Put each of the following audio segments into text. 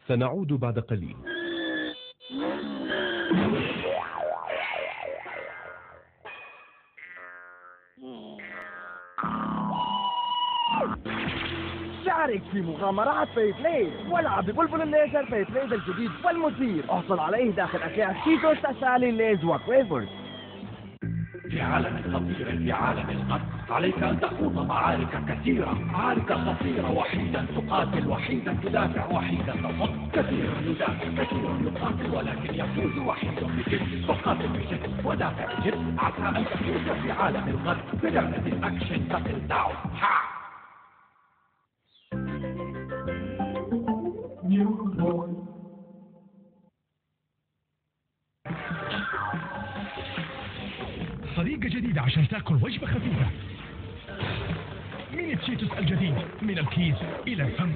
سنعود بعد قليل. شارك في مغامرات بيبليد والعب ببلبل الليزر بيبليد الجديد والمثير. احصل عليه داخل أكياس تشيتوس تسالي ليز وكويفرز. في عالم خطير، في عالم القتل عليك أن تخوض معارك كثيرة، معارك خطيرة. وحيدا تقاتل، وحيدا تدافع، وحيدا تصد. كثير يدافع، كثير يقاتل، ولكن يفوز وحيد بجد. فقاتل بجد ودافع بجد عسى أن تفوز في عالم الغد بلعبة الأكشن باتل داون. طريقة جديدة عشان تاكل وجبة خفيفة. من تشيتوس الجديد، من الكيس إلى الفم.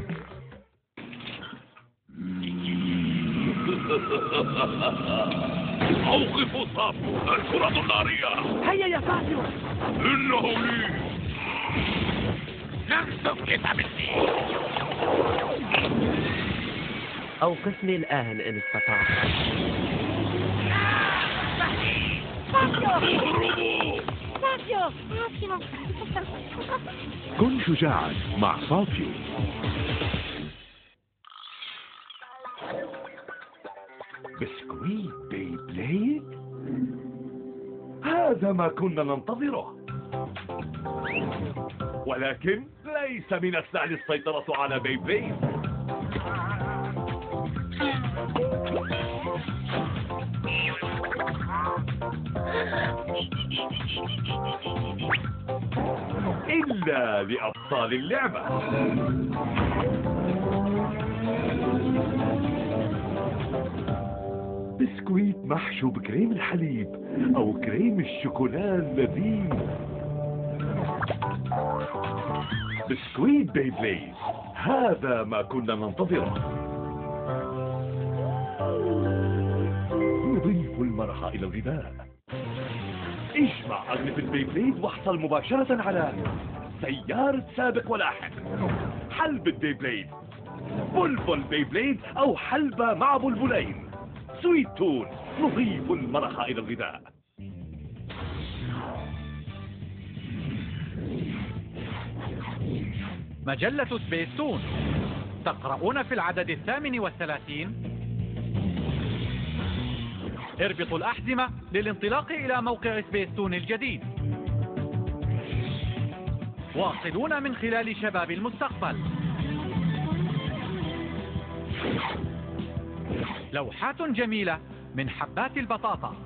أوقفوا الصف، الكرة النارية. هيا يا ساسيو. إنه لي. لن تفلت مني. أوقفني الآن إن استطعت. كن شجاعا مع صافيو. بسكويت بيبليد؟ هذا ما كنا ننتظره، ولكن ليس من السهل السيطرة على بيبليد. إلا لأبطال اللعبة. بسكويت محشو بكريم الحليب أو كريم الشوكولا اللذيذ. بسكويت بيبليد، هذا ما كنا ننتظره. نضيف المرح إلى الغذاء. اجمع أغلف البيبليد واحصل مباشرة على سيارة سابق ولاحق، حلب البيبليد، بلبل بيبليد أو حلبة مع بلبلين. سويت تون، نضيف المرح إلى الغذاء. مجلة سبيستون، تقرؤون في العدد 38. اربطوا الأحزمة للانطلاق إلى موقع سبيستون الجديد. واصلون من خلال شباب المستقبل. لوحات جميلة من حبات البطاطا.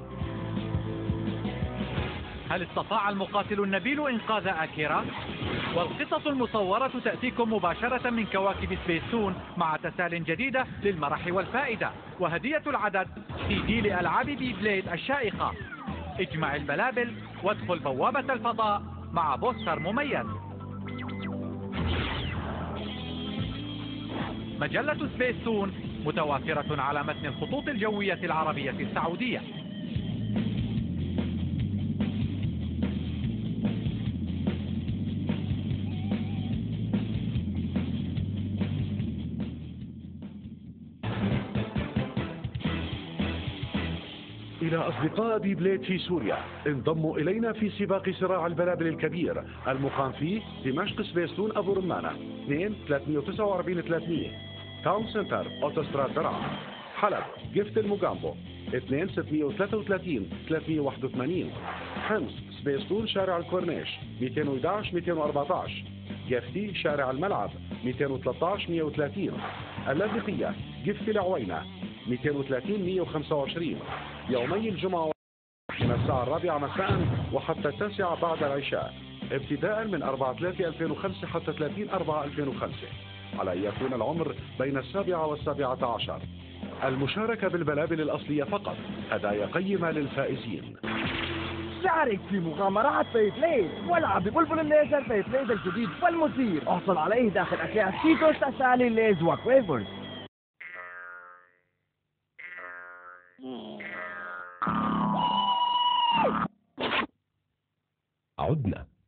هل استطاع المقاتل النبيل إنقاذ آكيرا؟ والقصص المصورة تأتيكم مباشرة من كواكب سبيستون مع تسال جديدة للمرح والفائدة، وهدية العدد CD لألعاب بيبليد الشائقة. اجمع البلابل وادخل بوابة الفضاء مع بوستر مميز. مجلة سبيستون متوافرة على متن الخطوط الجوية العربية السعودية. إلى أصدقاء بيبليد في سوريا، انضموا إلينا في سباق صراع البلابل الكبير المقام في دمشق سبيستون أبو رمانة 2 349 300، تاون سنتر أوتوستراد درعا، حلب جفت الموجامبو 2 633 381، حمص سبيستون شارع الكورنيش 211 214، جفتي شارع الملعب 213 130، اللاذقية جفتي العوينة 230 125. يومي الجمعة من الساعة 4 مساء وحتى 9 بعد العشاء، ابتداء من 4/3/2005 حتى 30/4/2005، على أن يكون العمر بين 7 و17. المشاركة بالبلابل الأصلية فقط، هدايا قيمة للفائزين. شارك في مغامرات بيبليد والعب ببلبل الليزر بيبليد الجديد والمثير. احصل عليه داخل أكياس تشيتوس تسالي ليز وكويفرز. عدنا.